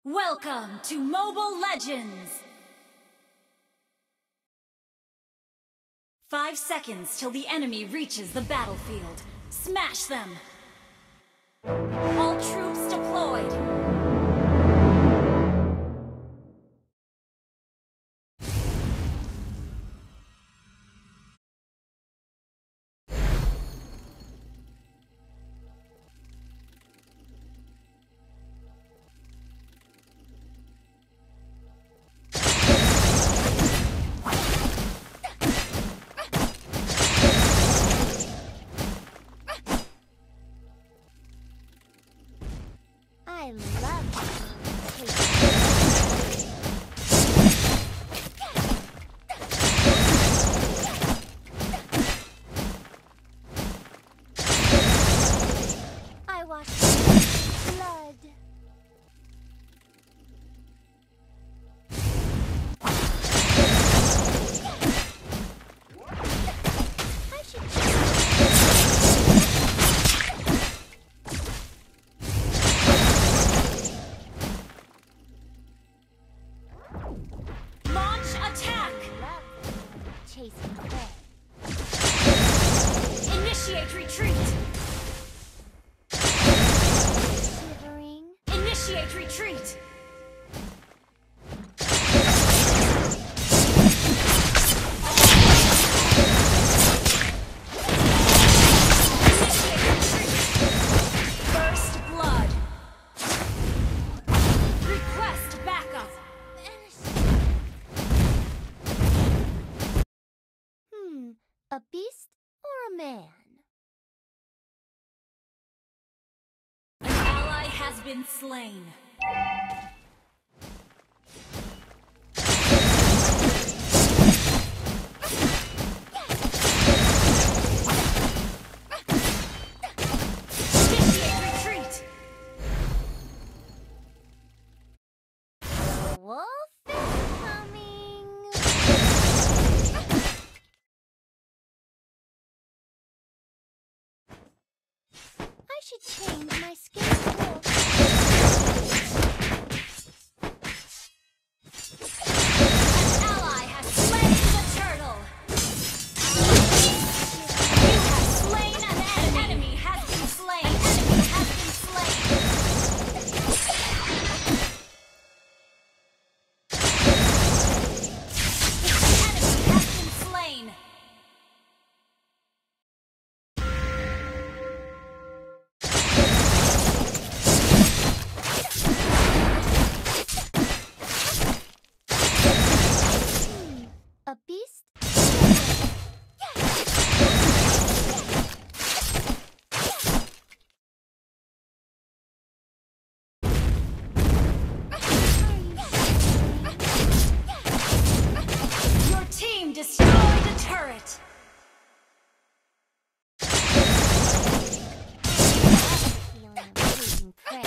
Welcome to Mobile Legends! 5 seconds till the enemy reaches the battlefield. Smash them! All troops deployed! I love I watch blood. I should Launch attack! chasing prey. Initiate retreat! Shivering. Initiate retreat! Initiate retreat! First blood! Request backup! A beast or a man? An ally has been slain. Initiate retreat! Wolf is coming. I should change my skin tone. An ally has slain the turtle! You have slain an enemy! An enemy has been slain! An enemy has been slain! An enemy has been slain! A beast? Your team destroyed a turret! Feeling of chasing prey.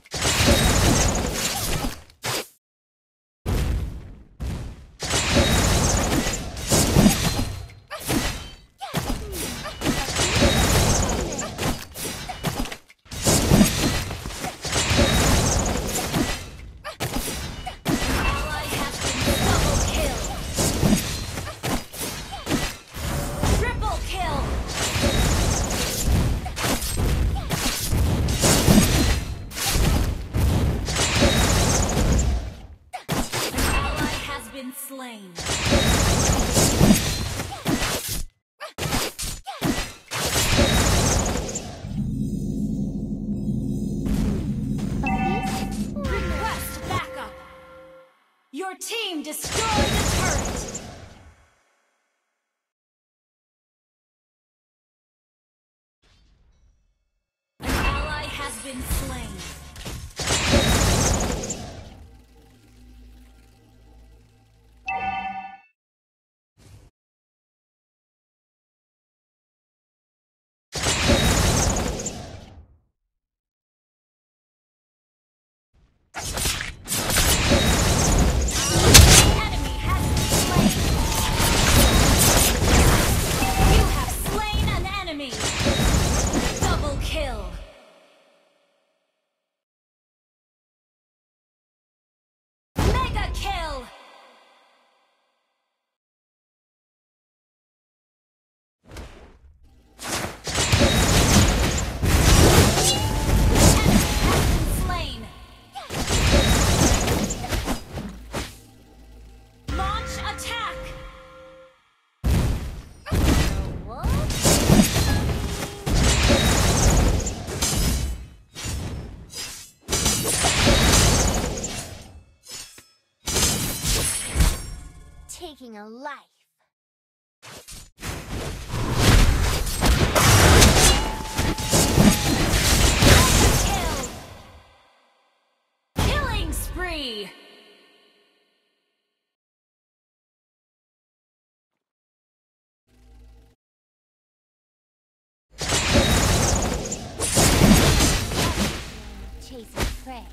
Ally has been double kill! Triple kill! Ally has been slain. Request backup! Your team destroyed a turret! An ally has been slain. Enemy has been taking a life. Kill! Killing spree! Chasing prey.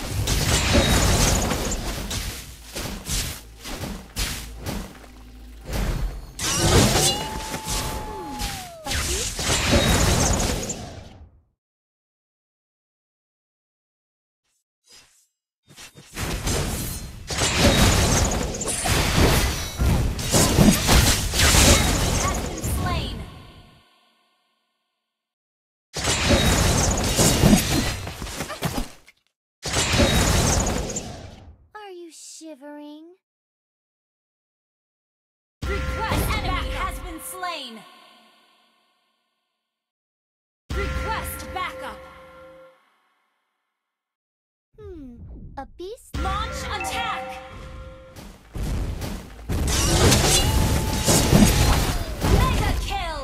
Shivering. Request enemy has been slain. Request backup. A beast? Launch attack. Mega kill.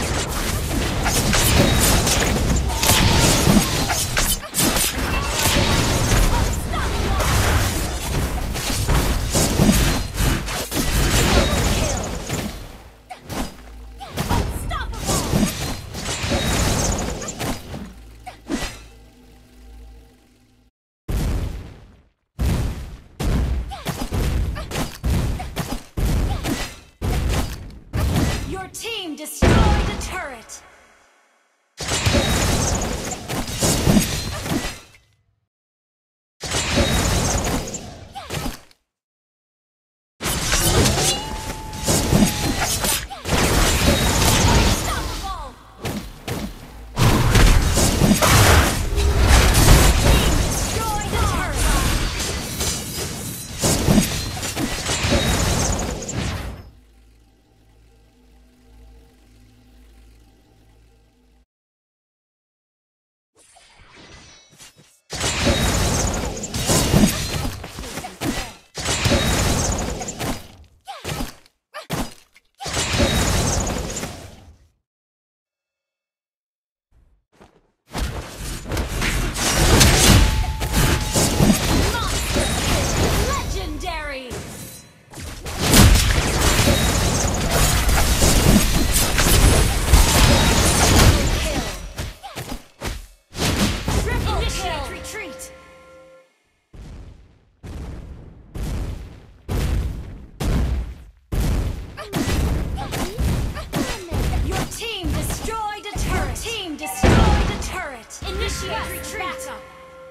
Your team destroyed a turret! Unstoppable! Your team destroyed a turret! Legendary! Triple kill! Retreat! Your team destroyed a turret! Your team destroyed a turret! Initiate retreat! Backup.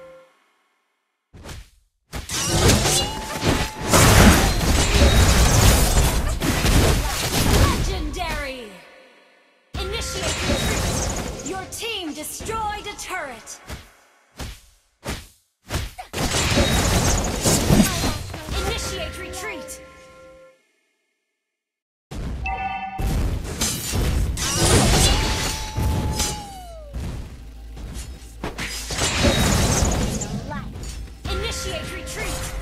Legendary! Initiate retreat! Your team destroyed a turret! Initiate retreat! Initiate retreat!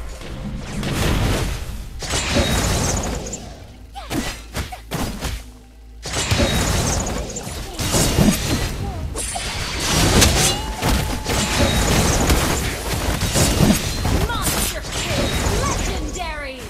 Monster kill! Legendary!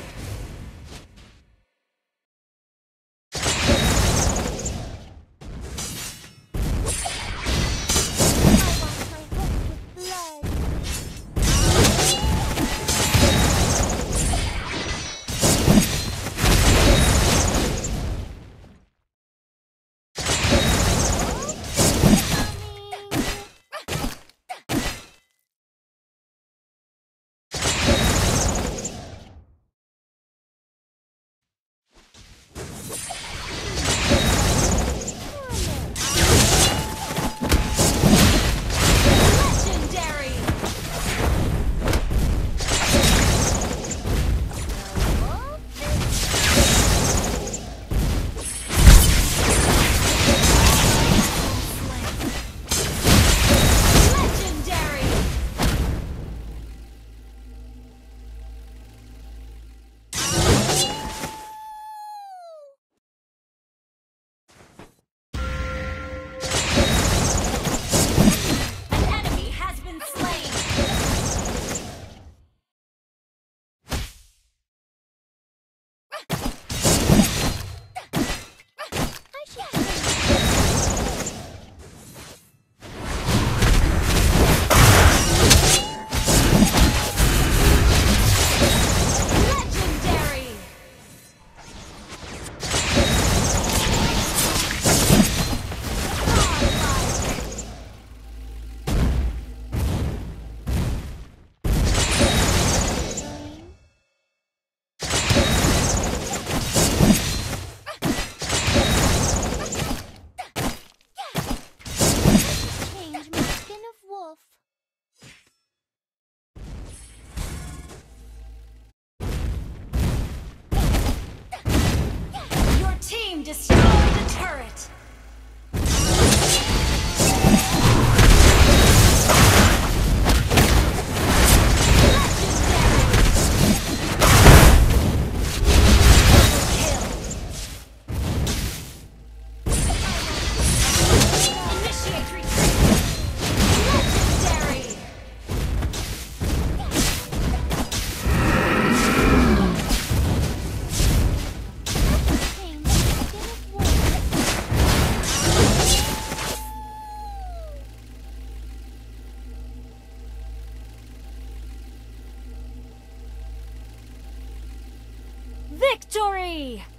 destroyed a turret. Initiate retreat. Legendary. Change my skin of war. Victory!